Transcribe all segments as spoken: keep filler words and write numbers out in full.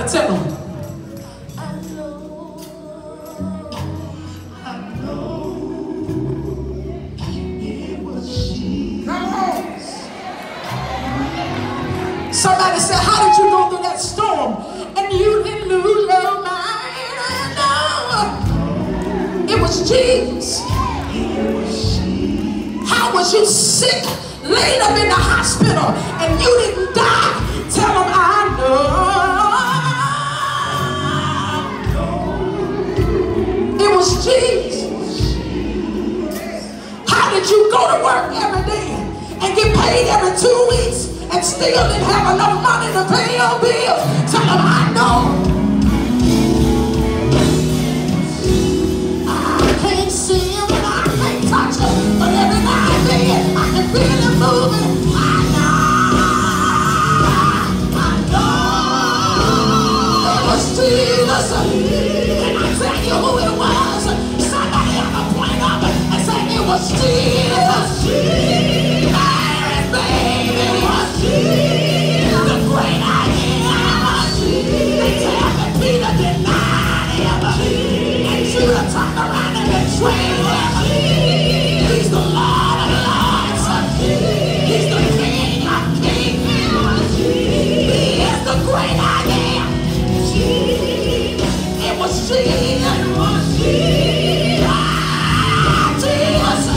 Tell them. Somebody said, how did you go through that storm and you didn't lose your mind? I know it was Jesus. How was you sick, laid up in the hospital, and you didn't die? Tell them, I know it was Jesus. How did you go to work every day and get paid every two weeks and still didn't have enough money to pay your bills? Tell them, I know. I can't see him and I can't touch him, but every now and then I can feel him moving. I know, I know it was Jesus. And I tell you who it was. Somebody on the point of it and say it was Jesus. Baby, it was Jesus, the great I am. They tell me Peter denied him, and Judah turned around and betrayed him. He's the Lord of Lords. He's the King of Kings. He is the great I am. It was Jesus. It was Jesus. Ah, Jesus.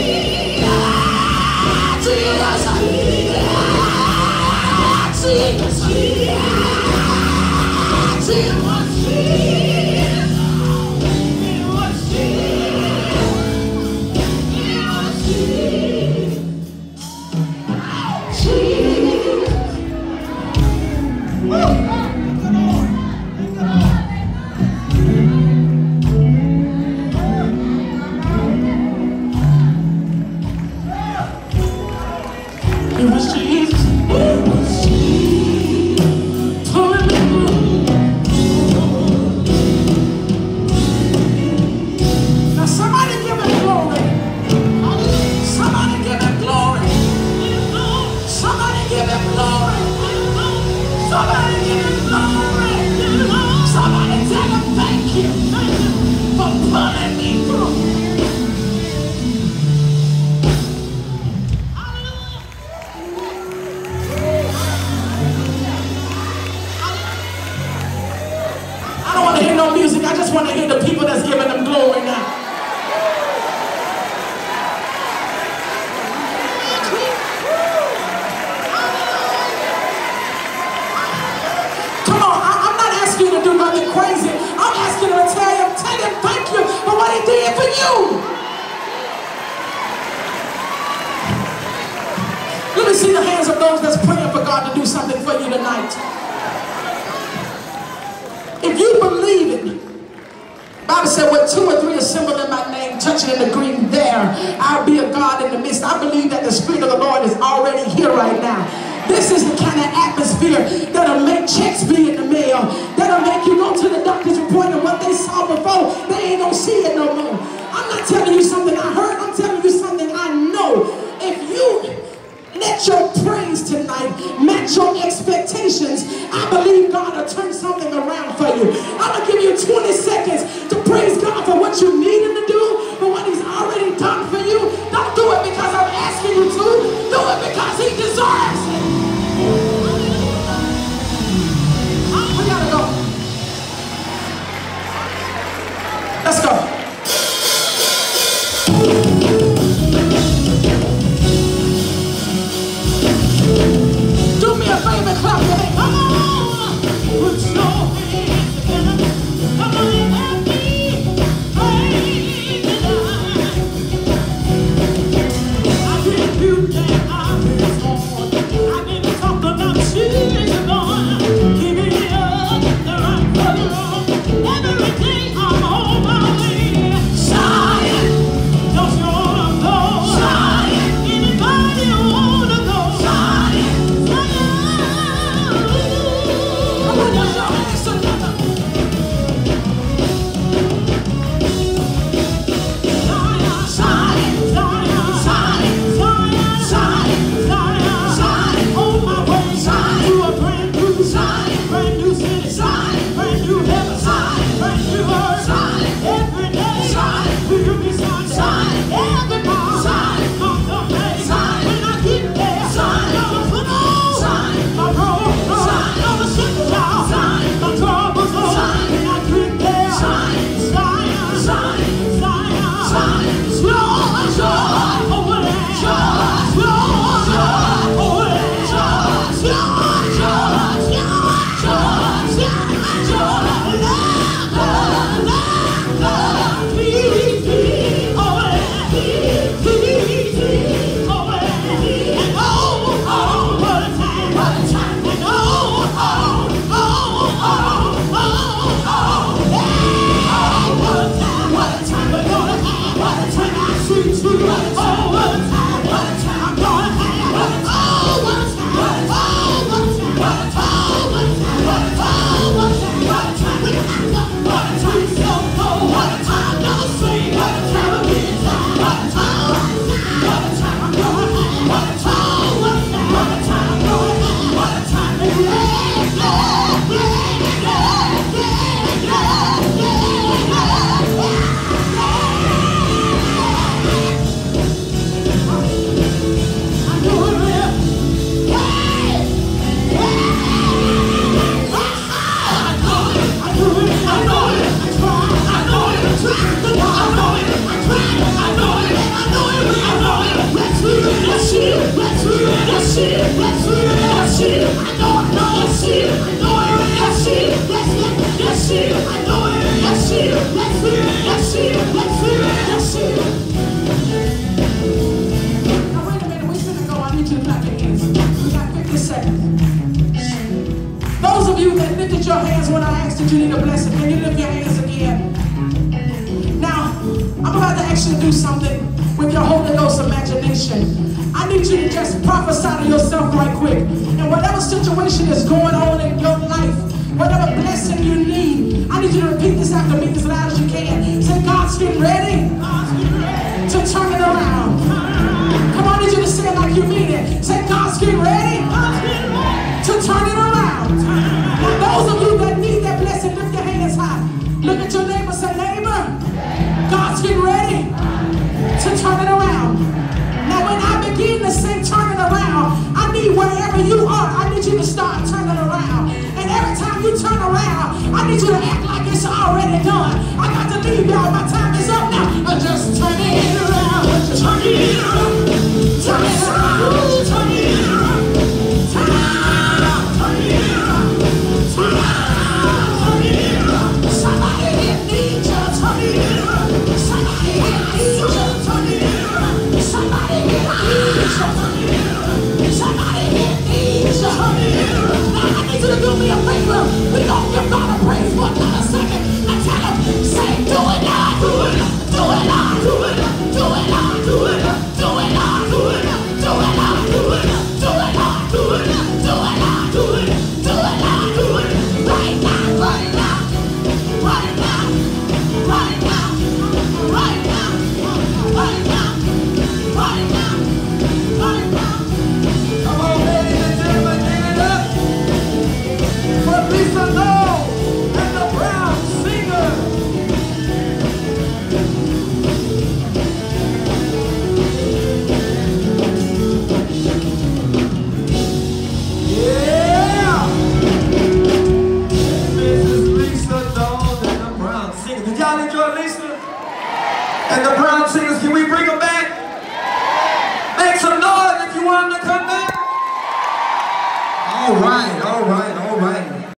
I just want to hear the people that's giving them glory now. Come on, I, I'm not asking you to do nothing crazy. I'm asking you to tell him, tell him thank you for what he did for you. Let me see the hands of those that's praying for God to do something for you tonight. If you believe it, the Bible said, when two or three assembled in my name, touching and agreeing there, I'll be a God in the midst. I believe that the Spirit of the Lord is already here right now. This is the kind of atmosphere that'll make checks be in the mail, that'll make you go to the doctor's report and what they saw before, they ain't gonna see it no more. I'm not telling you something I heard, I'm telling you something I know. If you let your praise tonight match your expectations, I believe God will turn something around for you. I'm going to give you twenty seconds to praise God for what you need him to do, for what he's already done for you. Don't do it because I'm asking you to. Do it because he deserves it. We got to go. Let's go. Do me a favor, clap your hands. Come on, put your hands together. Yes, it is. Yes, it is. Yes, it is. I know it. Yes, it is. I know it. Yes, it is. Yes, it is. Yes, it is. I know it. Yes, it is. Yes, it is. Yes, it is. Yes, it is. Yes, it is. Now wait a minute. We're gonna go. I need you to clap your hands. We got fifty seconds. Those of you that lifted your hands when I asked that you need a blessing, can you lift your hands again? Now, I'm about to actually do something with your Holy Ghost imagination. I need you to just prophesy to yourself right quick. And whatever situation is going on in your life, whatever blessing you need, I need you to repeat this after me as loud as you can. Say, God's getting ready to turn it around. Come on, I need you to say it like you mean it. Say, God's getting ready to turn it around. Now, those of you that need that blessing, lift your hands high. Look at your neighbor, say, neighbor, God's getting ready to turn it around. Now, when I begin to say turn it around, I need wherever you are, I need you to start turning around. And every time you turn around, I need you to act like it's already done. I got to leave y'all. My time is up now. I just turn it around. Turn it around. Turn it around. Turn it around. Turn it around. Turn it around. Turn it around. Somebody here needs you. Turn it around. Somebody here needs you. Turn it around. Somebody here needs you. Turn it around. Somebody here needs you. Turn it around. Now I need you to do me a favor. We gon' give God a praise for another second. I tell him, say, do it now. Do it now. Do it now. Do it now. Do it now. Do it now. Do it now. Do it now. Do it now. Do it now. Do it now. Do it now. Do it now. Do it now. Do it now. Do it now. Right now. Right now. Right now. Right now. Right now. Right now. Right now. Right now. Come on, ladies and gentlemen, give it up for Lisa Lowe and the Brown Singers. Yeah! Missus Lisa Lowe and the Brown Singers. Did y'all enjoy Lisa? And the Brown Singers, can we bring them back? Make some noise if you want them to come back. All right, all right, all right.